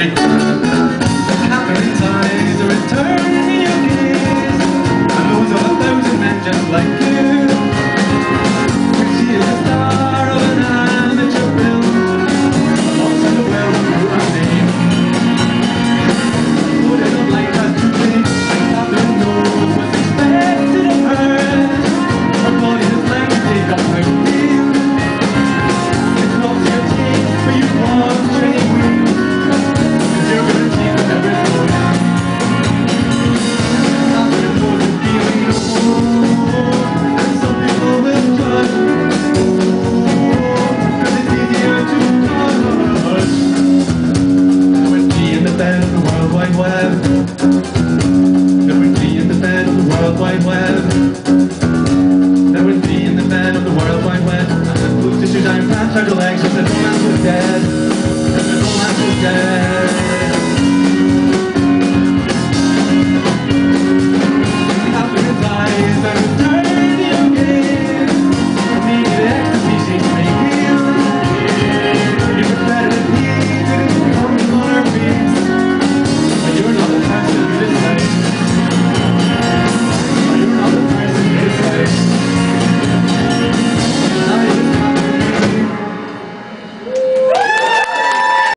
How many times a return to your gaze? And those are 1,000 men just like you. She is the star of an amateur film, alongside the well-known name. Put it on like that today, and Catherine knows what's expected of her. Her body is like to take up her name. It's not your taste, but you want anyway. You're gonna see what there is going on. Catherine knows the feeling of home, and some people will judge. Cause it's easier to touch. There would be in the bed of the World Wide Web. There would be in the bed of the World Wide Web. There would be in the bed of the World Wide Web. And the boots to shoot down, pants out the legs, cause the romance was dead. Cause the romance was dead.